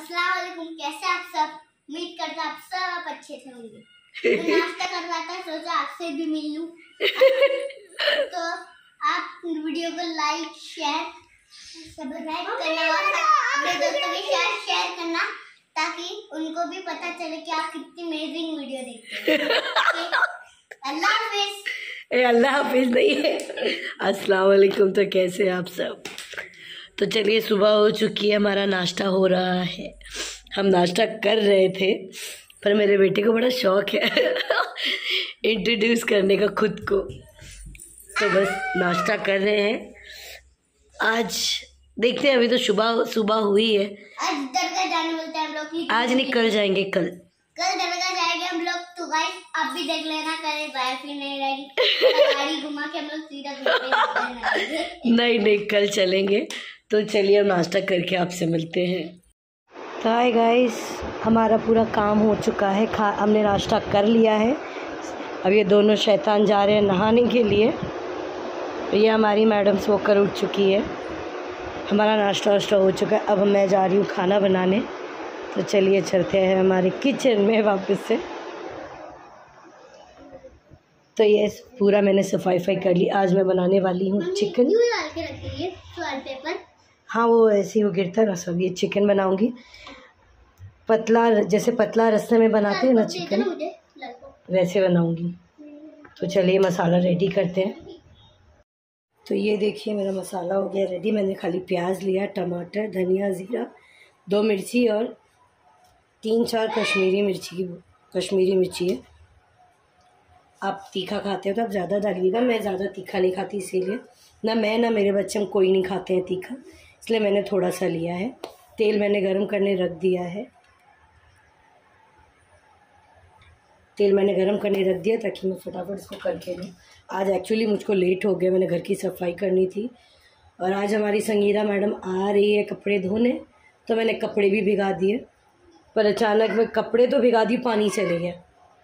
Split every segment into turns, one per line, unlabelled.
अस्सलाम वालेकुम। कैसे आप सब? उम्मीद करता आप सब अच्छे से होंगे। मैं नाश्ता कर रहा था, सोचा आपसे भी मिल लूं। तो आप वीडियो को लाइक शेयर सब्सक्राइब करना और अपने दोस्तों के साथ शेयर करना, ताकि उनको भी पता चले कि आप कितनी अमेजिंग वीडियो देखते हैं। अल्लाह हाफिज।
अल्लाह हाफिज नहीं है, अस्सलाम वालेकुम। तो कैसे आप सब? तो चलिए, सुबह हो चुकी है, हमारा नाश्ता हो रहा है। हम नाश्ता कर रहे थे, पर मेरे बेटे को बड़ा शौक है इंट्रोड्यूस करने का खुद को, तो बस नाश्ता कर रहे हैं। आज देखते हैं, अभी तो सुबह हुई है।
आज दरगाह जाने बोलते हैं हम लोग।
आज नहीं, कल जाएंगे। कल
दरगाह जाएंगे हम लोग। तो गाइस आप भी देख लेना, कहीं वाइफ ही नहीं रहेगी, गाड़ी घुमा के हम लोग सीधा
नहीं, कल चलेंगे। तो चलिए, अब नाश्ता करके आपसे मिलते हैं। तो हाय गाइस, हमारा पूरा काम हो चुका है। हमने नाश्ता कर लिया है। अब ये दोनों शैतान जा रहे हैं नहाने के लिए। ये हमारी मैडम सोकर उठ चुकी है। हमारा नाश्ता वाश्ता हो चुका है। अब मैं जा रही हूँ खाना बनाने। तो चलिए चलते हैं हमारे किचन में वापस से। तो ये पूरा मैंने सफाई कर ली। आज मैं बनाने वाली हूँ चिकन।
डाल के रखिए पेपर।
हाँ, वो ऐसे ही वो गिरता है ना सब। ये चिकन बनाऊंगी पतला, जैसे पतला रस्ते में बनाते हैं ना चिकन, वैसे बनाऊंगी। तो चलिए मसाला रेडी करते हैं। तो ये देखिए, मेरा मसाला हो गया रेडी। मैंने खाली प्याज लिया, टमाटर, धनिया, ज़ीरा, 2 मिर्ची और 3-4 कश्मीरी मिर्ची है। आप तीखा खाते हो तो आप ज़्यादा डालिएगा। मैं ज़्यादा तीखा नहीं खाती, इसीलिए ना मैं ना मेरे बच्चे हम कोई नहीं खाते हैं तीखा, इसलिए मैंने थोड़ा सा लिया है। तेल मैंने गरम करने रख दिया है। ताकि मैं फटाफट इसको करके लूँ। आज एक्चुअली मुझको लेट हो गया, मैंने घर की सफाई करनी थी। और आज हमारी संगीता मैडम आ रही है कपड़े धोने, तो मैंने कपड़े भी भिगा दिए। पर अचानक मैं कपड़े तो भिगा दी, पानी चले गया।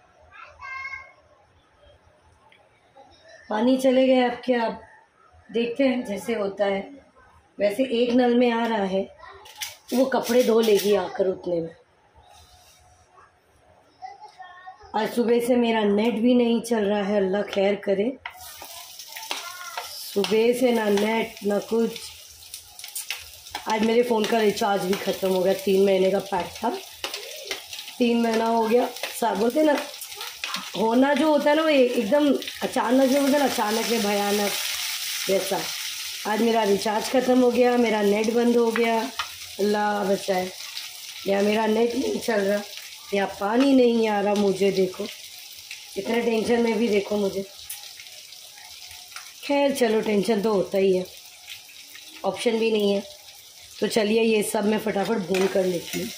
अब क्या, आप देखते हैं जैसे होता है। वैसे एक नल में आ रहा है, वो कपड़े धो लेगी आकर उतने में। आज सुबह से मेरा नेट भी नहीं चल रहा है, अल्लाह खैर करे। सुबह से ना नेट ना कुछ। आज मेरे फ़ोन का रिचार्ज भी ख़त्म हो गया। 3 महीने का पैक था, 3 महीना हो गया। सब बोलते ना, होना जो होता है ना वो एकदम अचानक जो होता है ना, अचानक में भयानक वैसा। आज मेरा रिचार्ज ख़त्म हो गया, मेरा नेट बंद हो गया। अल्लाह बचाए। या मेरा नेट नहीं चल रहा, या पानी नहीं आ रहा। मुझे देखो, इतने टेंशन में भी देखो मुझे। खैर चलो, टेंशन तो होता ही है, ऑप्शन भी नहीं है। तो चलिए, ये सब मैं फटाफट भून कर लेती हूँ।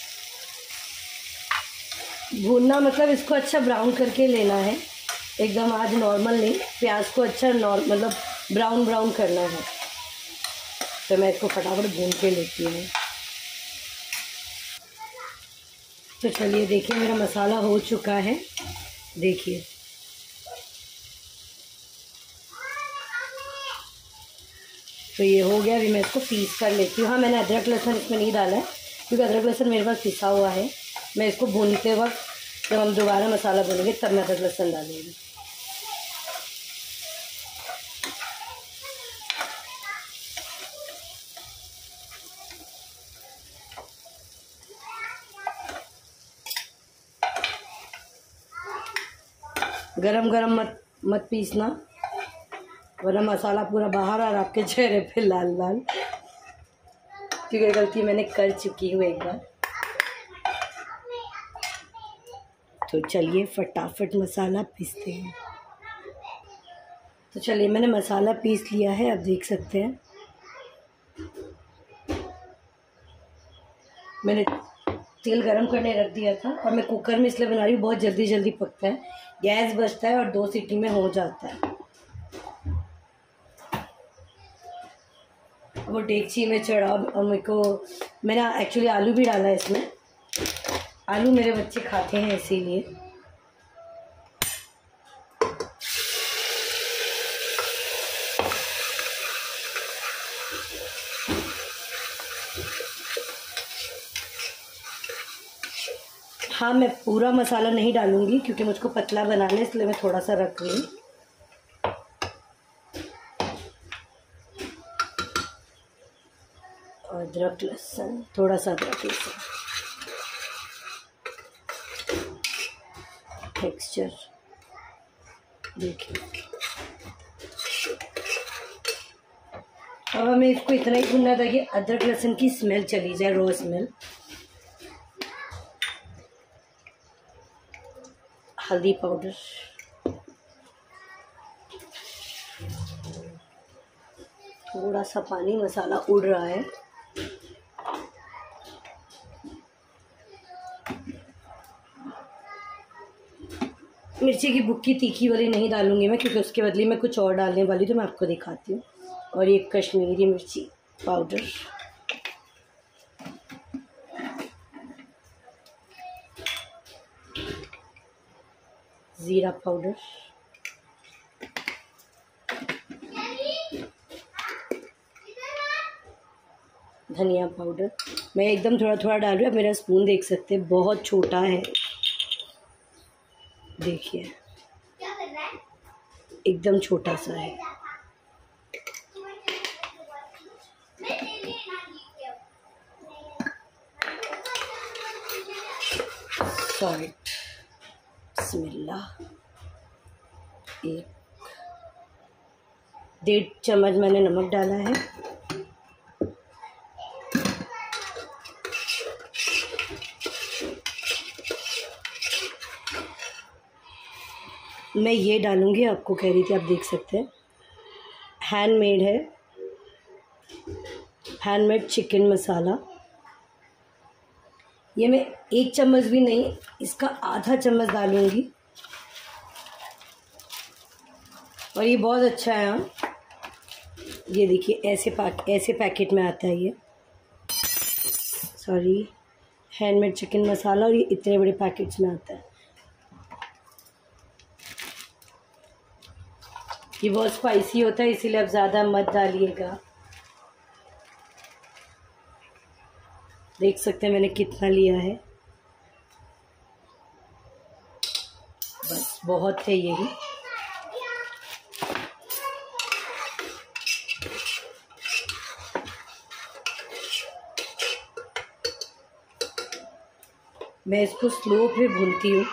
भूनना मतलब इसको अच्छा ब्राउन करके लेना है, एकदम आज नॉर्मल नहीं। प्याज को अच्छा मतलब ब्राउन करना है। तो मैं इसको फटाफट भून के लेती हूँ। तो चलिए देखिए, मेरा मसाला हो चुका है। देखिए, तो ये हो गया। अभी मैं इसको पीस कर लेती हूँ। हाँ, मैंने अदरक लहसुन इसमें नहीं डाला है, क्योंकि अदरक लहसुन मेरे पास पिसा हुआ है। मैं इसको भूनते वक्त, जब हम दोबारा मसाला भूनेंगे, तब मैं अदरक लहसुन डालूँगी। गरम मत पीसना, वरना मसाला पूरा बाहर और आपके चेहरे पे लाल, क्योंकि गलती मैंने कर चुकी हूँ एक बार। तो चलिए फटाफट मसाला पीसते हैं। तो चलिए, मैंने मसाला पीस लिया है, अब देख सकते हैं। मैंने तेल गरम करने रख दिया था, और मैं कुकर में इसलिए बना रही हूँ, बहुत जल्दी पकता है, गैस बचता है और 2 सीटी में हो जाता है। वो डेगची में चढ़ा, और मैंने एक्चुअली आलू भी डाला है इसमें। आलू मेरे बच्चे खाते हैं, इसीलिए। हाँ, मैं पूरा मसाला नहीं डालूंगी क्योंकि मुझको पतला बनाना है, इसलिए मैं थोड़ा सा रख रही हूँ। अदरक लहसुन, थोड़ा सा अदरक लहसुन, टेक्सचर देखिए। अब हमें इसको इतना ही भूनना था कि अदरक लहसुन की स्मेल चली जाए, रॉ स्मेल। हल्दी पाउडर, थोड़ा सा पानी, मसाला उड़ रहा है। मिर्ची की बुक्की तीखी वाली नहीं डालूंगी मैं, क्योंकि उसके बदले में कुछ और डालने वाली, तो मैं आपको दिखाती हूँ। और ये कश्मीरी मिर्ची पाउडर, ज़ीरा पाउडर, धनिया पाउडर। मैं एकदम थोड़ा थोड़ा डाल रही हूँ। मेरा स्पून देख सकते हैं, बहुत छोटा है, देखिए एकदम छोटा सा है। सॉल्ट, बिस्मिल्लाह, 1.5 चम्मच मैंने नमक डाला है। मैं ये डालूंगी, आपको कह रही थी, आप देख सकते हैं, हैंडमेड है, हैंडमेड चिकन मसाला। ये मैं 1 चम्मच भी नहीं, इसका आधा चम्मच डालूंगी। और ये बहुत अच्छा है। हाँ, ये देखिए ऐसे पैकेट में आता है ये, सॉरी, हैंडमेड चिकन मसाला, और ये इतने बड़े पैकेट्स में आता है। ये बहुत स्पाइसी होता है, इसीलिए आप ज़्यादा मत डालिएगा। देख सकते हैं मैंने कितना लिया है, बस बहुत है यही। मैं इसको स्लो पे भूनती हूँ,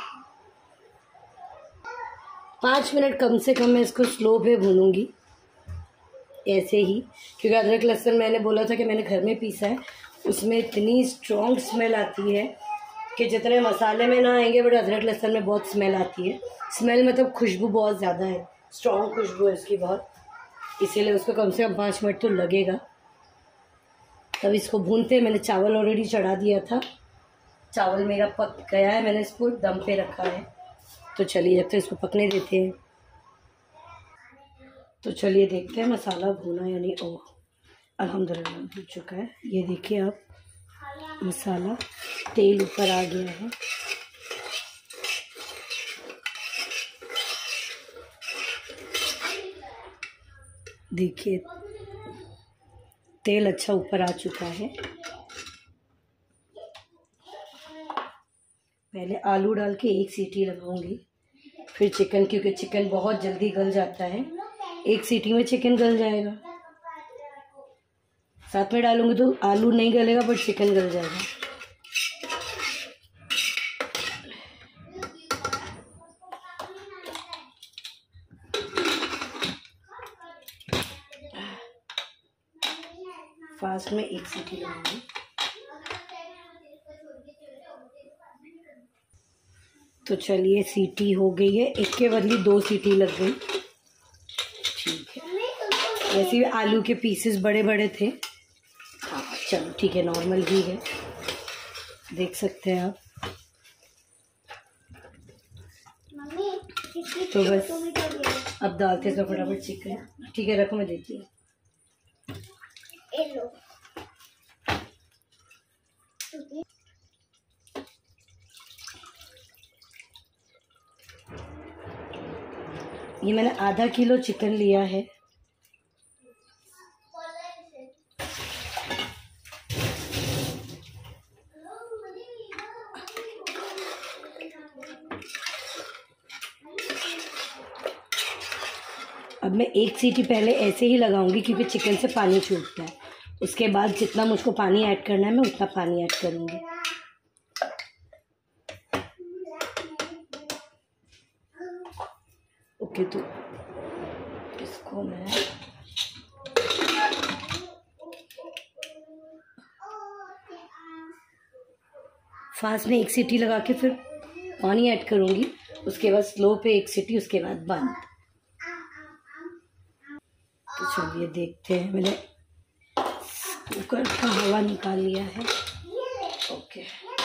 5 मिनट कम से कम मैं इसको स्लो पे भूनूंगी ऐसे ही, क्योंकि अदरक लहसुन मैंने बोला था कि मैंने घर में पीसा है, उसमें इतनी स्ट्रॉन्ग स्मेल आती है कि जितने मसाले में ना आएंगे, बट अदरक लहसुन में बहुत स्मेल आती है। स्मेल मतलब खुशबू बहुत ज़्यादा है, स्ट्रॉन्ग खुशबू है उसकी बहुत, इसीलिए उसको कम से कम 5 मिनट तो लगेगा। तब इसको भूनते हैं। मैंने चावल ऑलरेडी चढ़ा दिया था, चावल मेरा पक गया है, मैंने इसको दम पे रखा है। तो चलिए जब तक इसको पकने देते हैं। तो चलिए देखते हैं मसाला भुना यानी ओ अल्हम्दुलिल्लाह भून चुका है। ये देखिए आप, मसाला तेल ऊपर आ गया है। देखिए तेल अच्छा ऊपर आ चुका है। पहले आलू डाल के 1 सीटी लगाऊंगी, फिर चिकन, क्योंकि चिकन बहुत जल्दी गल जाता है, 1 सीटी में चिकन गल जाएगा। साथ में डालूंगी तो आलू नहीं गलेगा, बट चिकन गल जाएगा। फास्ट में 1 सीटी लगाऊंगी। तो चलिए सीटी हो गई है, 1 के बदले 2 सीटी लग गई। ठीक है, वैसे भी आलू के पीसेस बड़े बड़े थे। हाँ चलो ठीक है, नॉर्मल ही है, देख सकते हैं आप। तो बस अब डालते हैं तो फटाफट चिकन। ठीक है रखो, मैं देती हूँ। ये मैंने आधा किलो चिकन लिया है। अब मैं 1 सीटी पहले ऐसे ही लगाऊंगी क्योंकि चिकन से पानी छूटता है। उसके बाद जितना मुझको पानी ऐड करना है मैं उतना पानी ऐड करूँगी। ओके, तो इसको मैं फास्ट में 1 सीटी लगा के फिर पानी ऐड करूँगी। उसके बाद स्लो पे 1 सीटी, उसके बाद बंद। तो चलिए देखते हैं, मैंने कुकर का हवा निकाल लिया है। ओके,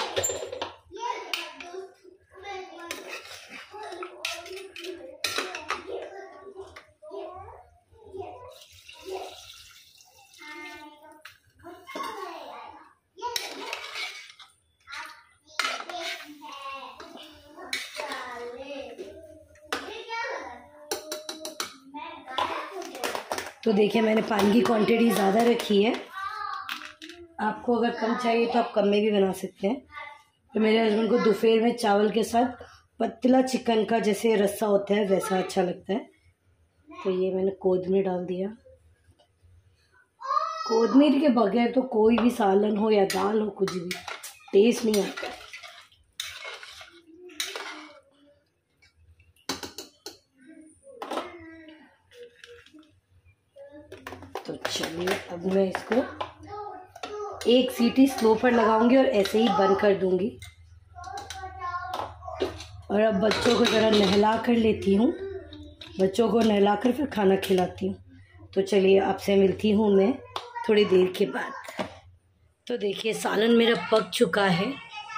तो देखिए मैंने पानी की क्वांटिटी ज़्यादा रखी है। आपको अगर कम चाहिए तो आप कम में भी बना सकते हैं। तो मेरे हस्बैंड को दोपहर में चावल के साथ पतला चिकन का जैसे रस्सा होता है वैसा अच्छा लगता है। तो ये मैंने कोथमीर डाल दिया। कोथमीर के बगैर तो कोई भी सालन हो या दाल हो, कुछ भी टेस्ट नहीं आता। तो चलिए अब मैं इसको 1 सीटी स्लो पर लगाऊंगी और ऐसे ही बंद कर दूंगी। और अब बच्चों को ज़रा नहला कर लेती हूँ, बच्चों को नहला कर फिर खाना खिलाती हूँ। तो चलिए आपसे मिलती हूँ मैं थोड़ी देर के बाद। तो देखिए सालन मेरा पक चुका है।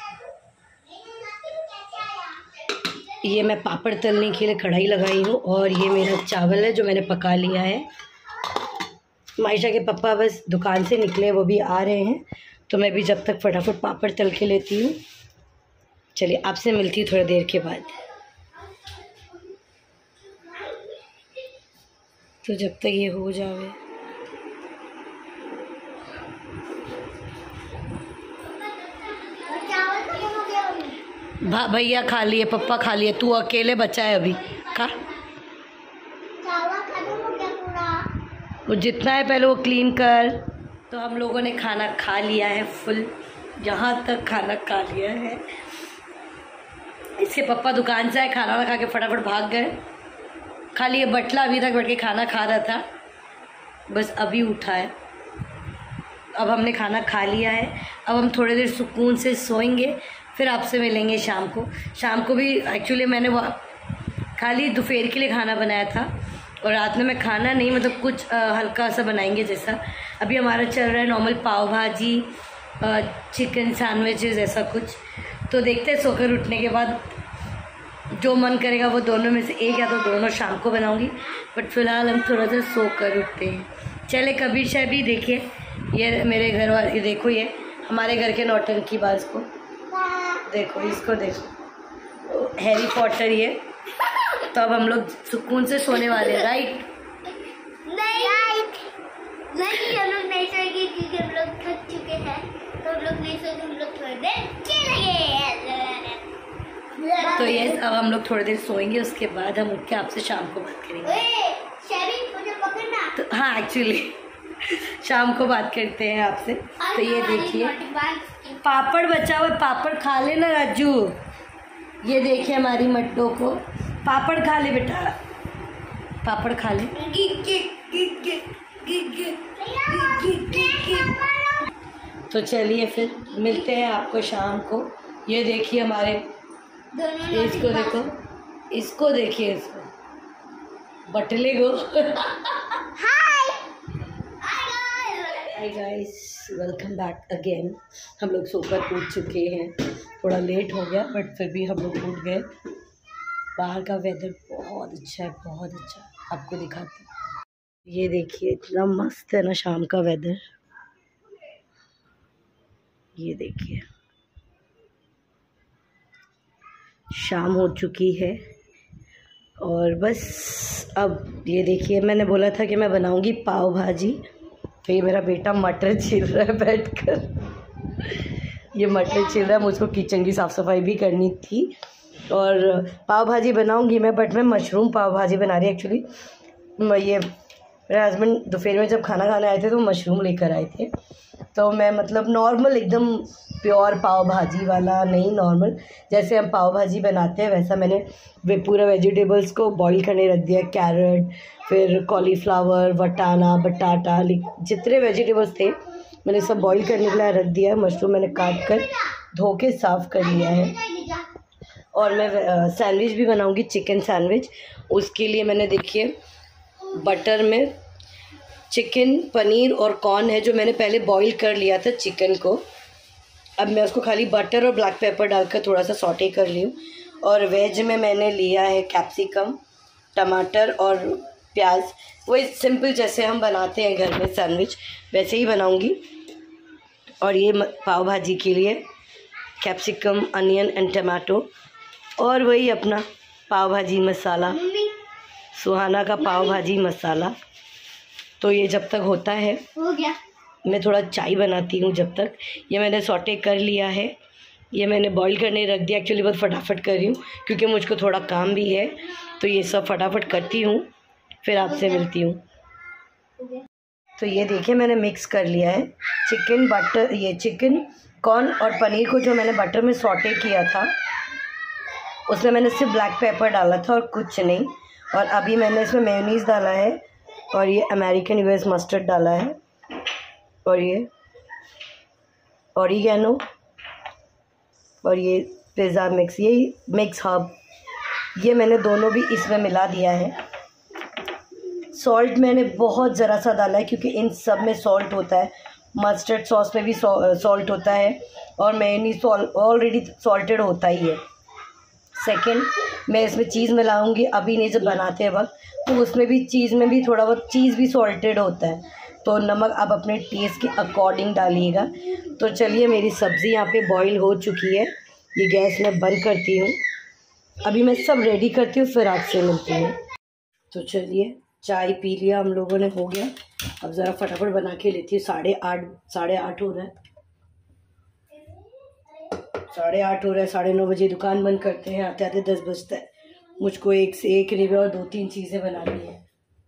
ये मैं पापड़ तलने के लिए कढ़ाई लगाई हूँ और ये मेरा चावल है जो मैंने पका लिया है। मायशा के पापा बस दुकान से निकले, वो भी आ रहे हैं, तो मैं भी जब तक फटाफट पापड़ तल के लेती हूँ। चलिए आपसे मिलती हूँ थोड़ी देर के बाद। तो जब तक ये हो जावे, भैया खा लिए, पप्पा खा लिए, तू अकेले बचा है अभी। खा, वो जितना है पहले वो क्लीन कर। तो हम लोगों ने खाना खा लिया है फुल, यहाँ तक खाना खा लिया है। इसके पापा दुकान से आए, खाना खा के फटाफट भाग गए। खाली ये बटला अभी तक बैठ के खाना खा रहा था, बस अभी उठा है। अब हमने खाना खा लिया है। अब हम थोड़ी देर सुकून से सोएंगे, फिर आपसे मिलेंगे शाम को। शाम को भी एक्चुअली मैंने खाली दोपहर के लिए खाना बनाया था और रात में मैं खाना नहीं, मतलब कुछ हल्का सा बनाएंगे। जैसा अभी हमारा चल रहा है नॉर्मल पाव भाजी, चिकन सैंडविचेस, ऐसा कुछ। तो देखते हैं सोकर उठने के बाद जो मन करेगा वो दोनों में से एक या तो दोनों शाम को बनाऊंगी। बट फिलहाल हम थोड़ा सा सोकर उठते हैं। चले कबीर शाह भी देखिए, ये मेरे घर वाले, देखो ये हमारे घर के नौटंकी बाज को देखो, इसको देखो, हैरी पॉटर ये। तो अब हम लोग सुकून से सोने वाले हैं, राइट?
नहीं, हम लोग नहीं सोएंगे क्योंकि हम लोग थक चुके हैं। तो हम लोग नहीं सोएंगे, हम लोग थोड़ी देर खेलेंगे।
तो ये अब हम लोग थोड़ी देर सोएंगे, उसके बाद हम उठ के आपसे शाम को बात करेंगे।
मुझे पकड़ना।
तो हाँ, एक्चुअली शाम को बात करते हैं आपसे। तो ये देखिए पापड़ बचा हुआ, पापड़ खा लेना राजू। ये देखिए हमारी मट्टो को, पापड़ खा ले बेटा, पापड़ खा ले। तो चलिए फिर मिलते हैं आपको शाम को। ये देखिए हमारे, इसको देखो, इसको देखिए, इसको बटले को। Hi guys, welcome back again. हम लोग सोकर उठ चुके हैं, थोड़ा लेट हो गया बट फिर भी हम लोग उठ गए। बाहर का वेदर बहुत अच्छा है, बहुत अच्छा। आपको दिखाते हैं, ये देखिए इतना मस्त है ना शाम का वेदर। ये देखिए शाम हो चुकी है और बस अब ये देखिए, मैंने बोला था कि मैं बनाऊंगी पाव भाजी। तो ये मेरा बेटा मटर छील रहा है बैठकर। ये मटर छील रहा है, मुझको किचन की साफ़ सफाई भी करनी थी और पाव भाजी बनाऊंगी मैं, बट मैं मशरूम पाव भाजी बना रही एक्चुअली। ये मेरे हस्बैंड दोपहर में जब खाना खाने आए थे तो मशरूम लेकर आए थे, तो मैं मतलब नॉर्मल एकदम प्योर पाव भाजी वाला नहीं, नॉर्मल जैसे हम पाव भाजी बनाते हैं वैसा मैंने पूरा वेजिटेबल्स को बॉईल करने रख दिया। कैरेट, फिर कॉलीफ्लावर, वटाना, बटाटा, जितने वेजिटेबल्स थे मैंने सब बॉईल करने के लिए रख दिया है। मशरूम मैंने काट कर धो के साफ़ कर लिया है। और मैं सैंडविच भी बनाऊंगी, चिकन सैंडविच। उसके लिए मैंने देखिए बटर में चिकन, पनीर और कॉर्न है जो मैंने पहले बॉईल कर लिया था चिकन को। अब मैं उसको खाली बटर और ब्लैक पेपर डालकर थोड़ा सा सॉटे कर ली हूँ। और वेज में मैंने लिया है कैप्सिकम, टमाटर और प्याज, वही सिंपल जैसे हम बनाते हैं घर में सैंडविच वैसे ही बनाऊंगी। और ये पाव भाजी के लिए कैप्सिकम, अनियन एंड टमाटो, और वही अपना पाव भाजी मसाला, सुहाना का पाव भाजी मसाला। तो ये जब तक होता है
हो गया,
मैं थोड़ा चाय बनाती हूँ जब तक। ये मैंने सॉटे कर लिया है, ये मैंने बॉईल करने रख दिया। एक्चुअली बहुत फटाफट कर रही हूँ क्योंकि मुझको थोड़ा काम भी है, तो ये सब फटाफट करती हूँ, फिर आपसे मिलती हूँ। तो ये देखिए मैंने मिक्स कर लिया है चिकन, बटर, ये चिकन, कॉर्न और पनीर को जो मैंने बटर में सॉटे किया था उसमें मैंने सिर्फ ब्लैक पेपर डाला था और कुछ नहीं। और अभी मैंने इसमें मेयोनीज़ डाला है और ये अमेरिकन यूएस मस्टर्ड डाला है और ये ऑरिगेनो और ये पिज़्ज़ा मिक्स, ये मिक्स हर्ब, ये मैंने दोनों भी इसमें मिला दिया है। सॉल्ट मैंने बहुत ज़रा सा डाला है क्योंकि इन सब में सॉल्ट होता है। मस्टर्ड सॉस में भी सॉल्ट होता है और मेयोनीज़ ऑलरेडी सॉल्टेड होता ही है। सेकंड, मैं इसमें चीज़ मिलाऊंगी अभी नहीं, जब बनाते हैं वक्त, तो उसमें भी चीज़ में भी थोड़ा बहुत चीज़ भी सॉल्टेड होता है, तो नमक आप अपने टेस्ट के अकॉर्डिंग डालिएगा। तो चलिए मेरी सब्ज़ी यहाँ पे बॉईल हो चुकी है, ये गैस मैं बंद करती हूँ। अभी मैं सब रेडी करती हूँ, फिर आपसे मिलती हूँ। तो चलिए चाय पी लिया हम लोगों ने, हो गया। अब ज़रा फटाफट बना के लेती हूँ। 8:30 हो रहा है, 8:30 हो रहा है। 9:30 बजे दुकान बंद करते हैं, आते आते 10 बजता है। मुझको एक से एक रिवे और 2-3 चीज़ें बनानी है,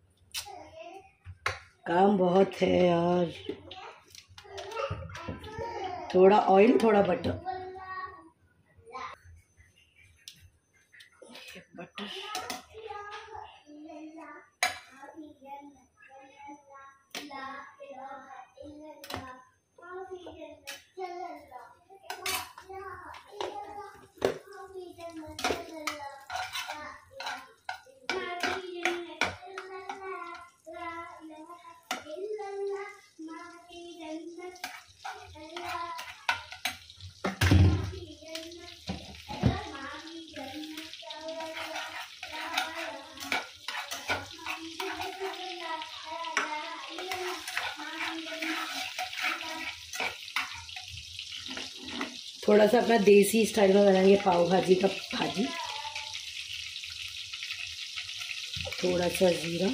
काम बहुत है यार। थोड़ा ऑयल, थोड़ा बटर, थोड़ा सा अपना देसी स्टाइल में बनाएंगे पाव भाजी का भाजी। थोड़ा सा जीरा,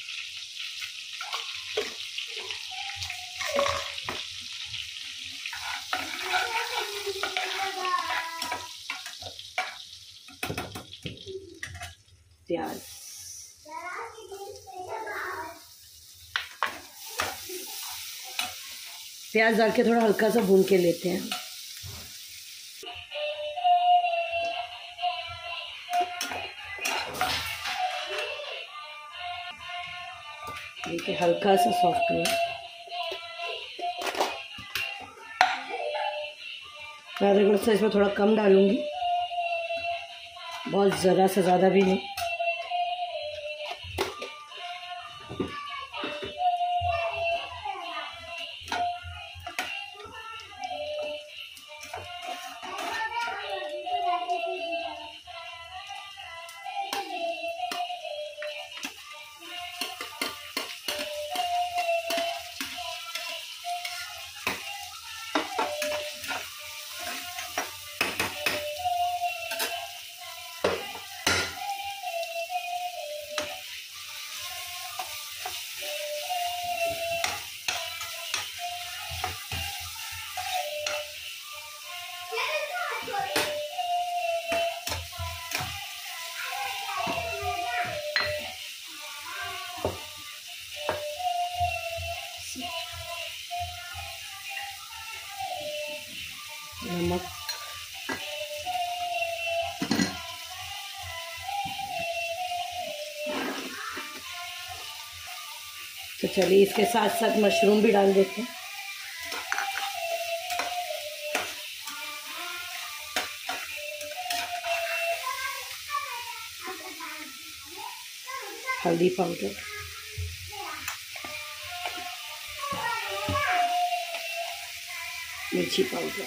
प्याज, प्याज डाल के थोड़ा हल्का सा भून के लेते हैं। देखिए हल्का सा सॉफ्ट हुआ। मैं अदरक इसमें थोड़ा कम डालूंगी, बहुत ज़रा सा ज़्यादा भी नहीं। नमक, तो चलिए इसके साथ साथ मशरूम भी डाल देते हैं। हल्दी पाउडर, मिर्ची पाउडर,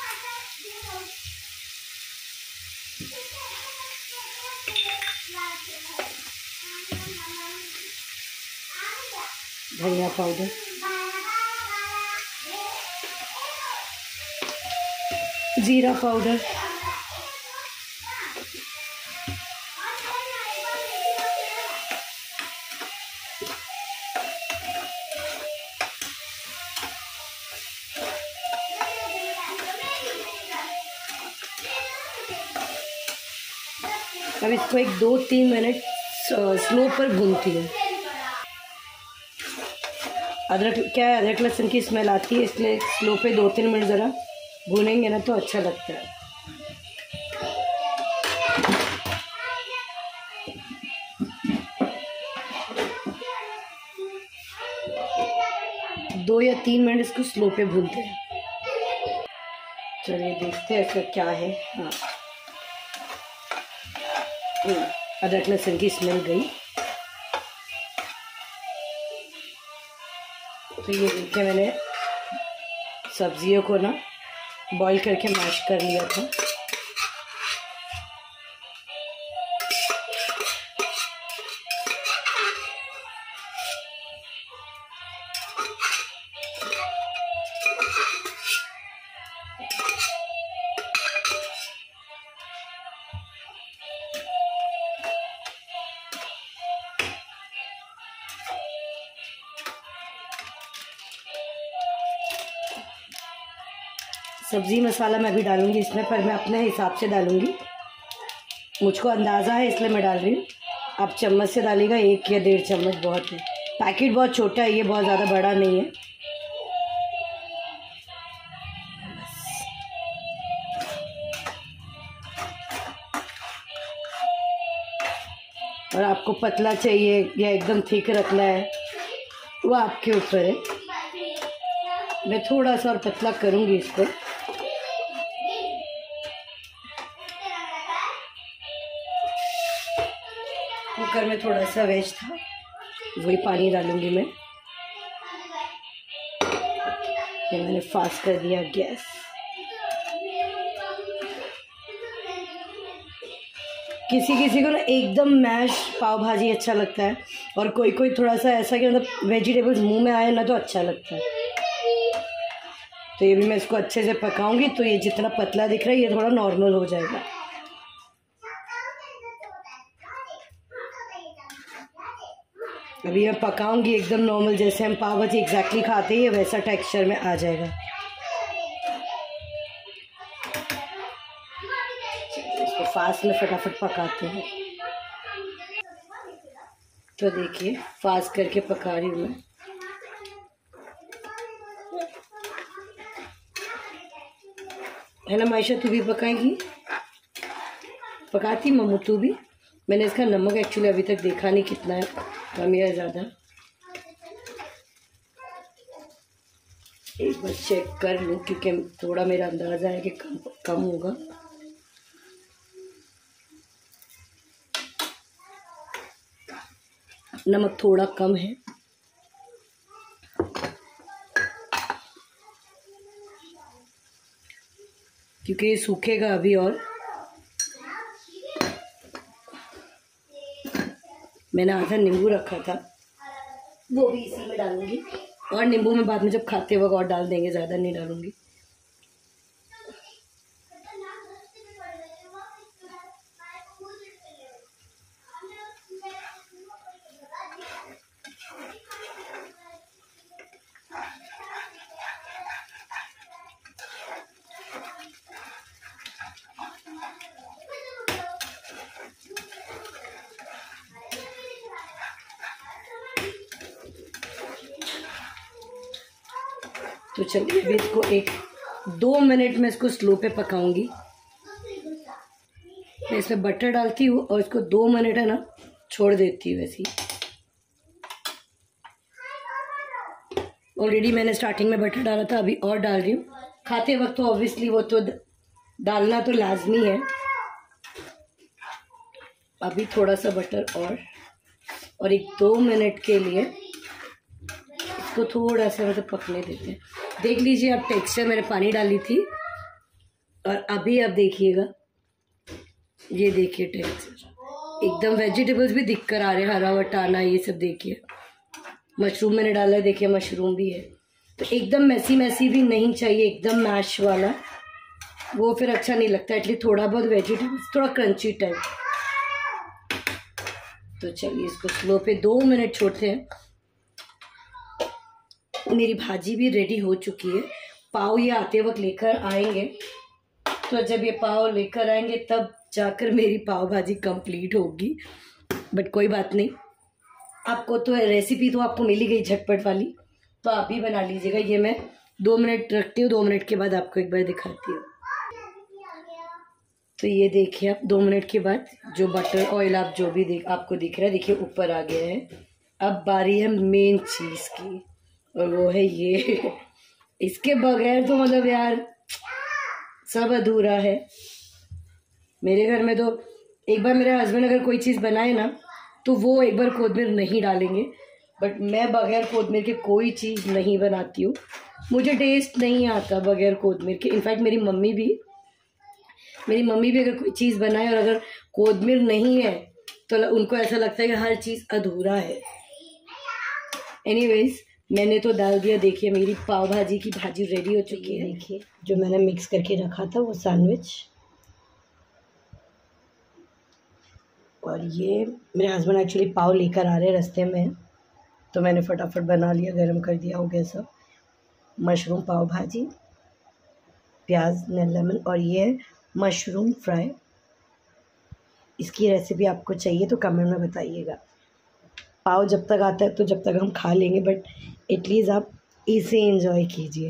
धनिया पाउडर, जीरा पाउडर, अब इसको एक 2-3 मिनट स्लो पर भूनती है। अदरक, क्या है, अदरक लहसुन की स्मेल आती है, इसलिए स्लो पे 2-3 मिनट ज़रा भूनेंगे ना तो अच्छा लगता है। 2 या 3 मिनट इसको स्लो पे भूनते हैं। चलिए देखते हैं इसका क्या है। हाँ, अदरक लहसुन की स्मेल गई। तो ये देखिए मैंने सब्जियों को ना बॉईल करके मैश कर लिया था। सब्ज़ी मसाला मैं भी डालूंगी इसमें, पर मैं अपने हिसाब से डालूंगी, मुझको अंदाज़ा है इसलिए मैं डाल रही हूँ। आप चम्मच से डालिएगा, 1 या 1.5 चम्मच बहुत है। पैकेट बहुत छोटा है, ये बहुत ज़्यादा बड़ा नहीं है। और आपको पतला चाहिए या एकदम थिक रखना है वो आपके ऊपर है। मैं थोड़ा सा और पतला करूँगी इसको। कुकर में थोड़ा सा वेज था, वही पानी डालूंगी मैं। ये मैंने फास्ट कर दिया गैस। किसी किसी को ना एकदम मैश पाव भाजी अच्छा लगता है, और कोई कोई थोड़ा सा ऐसा कि मतलब वेजिटेबल्स मुंह में आए ना तो अच्छा लगता है। तो ये भी मैं इसको अच्छे से पकाऊंगी, तो ये जितना पतला दिख रहा है ये थोड़ा नॉर्मल हो जाएगा। अभी मैं पकाऊंगी एकदम नॉर्मल, जैसे हम पाव भाजी एग्जैक्टली खाते हैं वैसा टेक्सचर में आ जाएगा। इसको फास्ट में फटाफट पकाते हैं। तो देखिए फास्ट करके पका रही हूँ मैं। है ना मायशा, तू भी पकाएगी? पकाती मम्मू तू भी? मैंने इसका नमक एक्चुअली अभी तक देखा नहीं कितना है, कम या ज़्यादा। एक बार चेक कर लूँ क्योंकि थोड़ा मेरा अंदाज़ा है कि कम होगा। नमक थोड़ा कम है। क्योंकि ये सूखेगा अभी, और मैंने आधा नींबू रखा था वो भी इसी में डालूंगी, और नींबू में बाद में जब खाते वक्त और डाल देंगे, ज़्यादा नहीं डालूंगी। तो चलिए अभी इसको एक 2 मिनट में इसको स्लो पे पकाऊंगी। मैं इसमें बटर डालती हूँ और इसको 2 मिनट है ना छोड़ देती हूँ वैसे ही। ऑलरेडी मैंने स्टार्टिंग में बटर डाला था, अभी और डाल रही हूँ। खाते वक्त तो ऑब्वियसली वो तो डालना तो लाजमी है। अभी थोड़ा सा बटर और 1-2 मिनट के लिए इसको थोड़ा सा मतलब पकने देते हैं। देख लीजिए आप टेक्सचर, मैंने पानी डाली थी और अभी आप देखिएगा, ये देखिए टेक्सचर एकदम वेजिटेबल्स भी दिख कर आ रहे हैं, हरा वटाना ये सब देखिए। मशरूम मैंने डाला है, देखिए मशरूम भी है। तो एकदम मैसी भी नहीं चाहिए, एकदम मैश वाला वो फिर अच्छा नहीं लगता। एटलीस्ट थोड़ा बहुत वेजिटेबल्स, थोड़ा क्रंची टाइप। तो चलिए इसको स्लो पे 2 मिनट छोड़ते हैं। मेरी भाजी भी रेडी हो चुकी है। पाव ये आते वक्त लेकर आएंगे, तो जब ये पाव लेकर आएंगे तब जाकर मेरी पाव भाजी कंप्लीट होगी। बट कोई बात नहीं, आपको तो रेसिपी तो आपको मिल ही गई झटपट वाली, तो आप भी बना लीजिएगा। ये मैं 2 मिनट रखती हूँ, 2 मिनट के बाद आपको एक बार दिखाती हूँ। तो ये देखिए आप 2 मिनट के बाद जो बटर ऑयल आप जो भी आपको दिख रहा है, देखिए ऊपर आ गया है। अब बारी है मेन चीज़ की, और वो है ये। इसके बगैर तो मतलब यार सब अधूरा है। मेरे घर में तो एक बार मेरे हस्बैंड अगर कोई चीज़ बनाए ना तो वो एक बार कोतमीर नहीं डालेंगे, बट मैं बगैर कोतमीर के कोई चीज़ नहीं बनाती हूँ। मुझे टेस्ट नहीं आता बगैर कोतमीर के। इनफैक्ट मेरी मम्मी भी अगर कोई चीज़ बनाए और अगर कोतमीर नहीं है तो उनको ऐसा लगता है कि हर चीज़ अधूरा है। एनीवेज मैंने तो डाल दिया। देखिए मेरी पाव भाजी की भाजी रेडी हो चुकी है। देखिए जो मैंने मिक्स करके रखा था वो सैंडविच, और ये मेरे हस्बैंड एक्चुअली पाव लेकर आ रहे हैं रास्ते में, तो मैंने फटाफट बना लिया, गरम कर दिया, हो गया सब। मशरूम पाव भाजी, प्याज लेमन, और ये मशरूम फ्राई। इसकी रेसिपी आपको चाहिए तो कमेंट में बताइएगा। पाव जब तक आता है तो जब तक हम खा लेंगे, बट एटलीस्ट आप इसे एंजॉय कीजिए।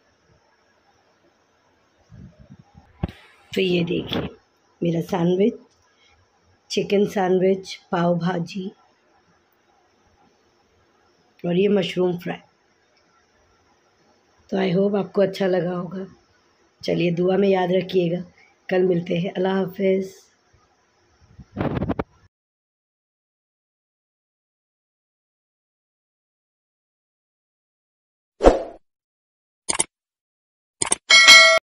तो ये देखिए मेरा सैंडविच, चिकन सैंडविच, पाव भाजी और ये मशरूम फ्राई। तो आई होप आपको अच्छा लगा होगा। चलिए दुआ में याद रखिएगा। कल मिलते हैं। अल्लाह हाफिज़।